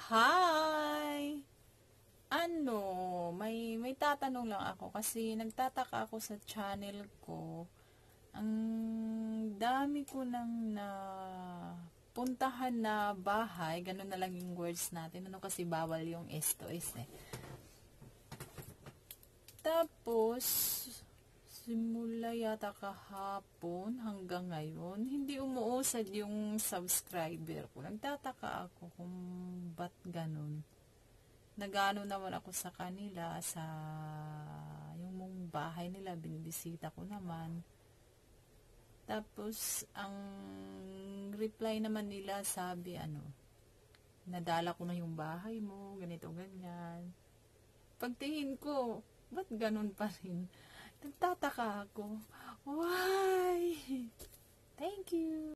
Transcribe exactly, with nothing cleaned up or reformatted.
Hi! Ano, may may tatanong lang ako kasi nagtataka ako sa channel ko. Ang dami ko nang na puntahan na bahay, ganun na lang yung words natin. Ano kasi bawal yung S to S eh. Tapos, simula yata kahapon hanggang ngayon, hindi umuusad yung subscriber ko. Nagtataka ako kung ba't ganun. Nagano naman ako sa kanila, sa yung mong bahay nila, binibisita ko naman. Tapos, ang reply naman nila, sabi, ano, nadala ko na yung bahay mo, ganito, ganyan. Pagtingin ko, ba't ganun pa rin? Nagtataka ako. Why? Thank you.